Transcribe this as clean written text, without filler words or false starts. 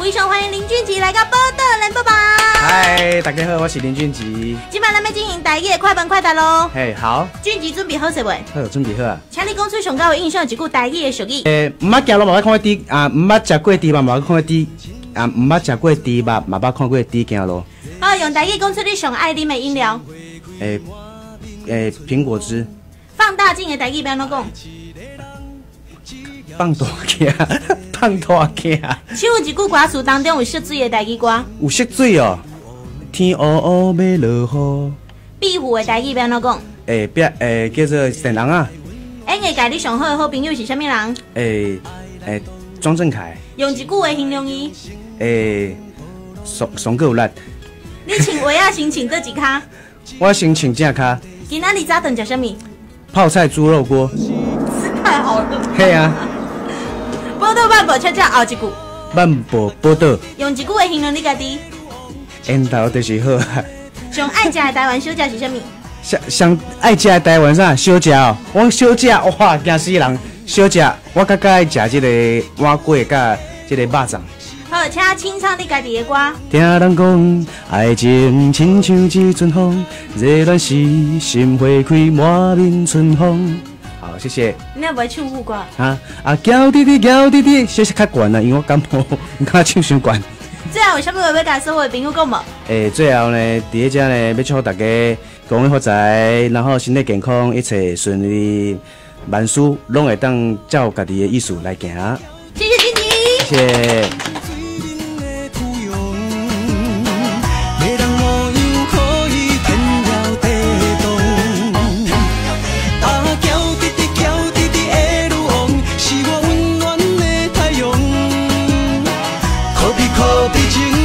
非常欢迎林俊杰来到报道来报报。 嗨，大家好，我是林俊杰。 今晚咱们进行台语的快问快答喽。 嘿，好。 俊杰准备好势未？ 好，准备好啊。 请你讲出上高有印象一句台语的俗语。 唔捌行路，嘛捌看过猪啊；唔捌食过猪肉，嘛捌看过猪啊；唔捌食过猪肉，嘛捌看过猪行路。 好，用台语讲出你上爱啉的饮料。 苹果汁。 放大镜的台语要安怎讲？ 放大镜，放大镜。 请问一句歌词当中有涉水的台语歌？ 有涉水哦。天乌乌要落雨。 壁虎的台语要安怎讲？ 叫做神人啊。 演艺界你上好的好朋友是啥物人？ 庄正凯。 用一句话形容伊。 上够有力。 你穿鞋啊，先穿倒一骹？ 我先穿正骹。 今仔日早顿食啥物？ 泡菜猪肉锅。 太好了。 嘿啊。 报道慢步恰恰后一句。 慢步报道。 用一句话形容你家己。 缘投就是好啊。 上爱食的台湾小食是啥物？ 上爱食的台湾啥小食哦？我小食哇，惊死人！小食我较爱食这个碗粿甲这个肉粽。 好，请清唱你家己的歌。 听人讲，爱情亲像一阵风，热恋时心花开，满面春风。好，谢谢。 你也不会唱副歌？ 叫弟弟，叫弟弟，小小较悬啊，因为我感冒，唔敢唱伤悬。 最后有啥物话要甲所有的朋友讲无？ 最后呢，伫遮呢，要祝福大家恭喜发财，然后身体健康，一切顺利，万事拢会当照家己的意思来行。 谢谢俊杰。 谢谢。 可比情。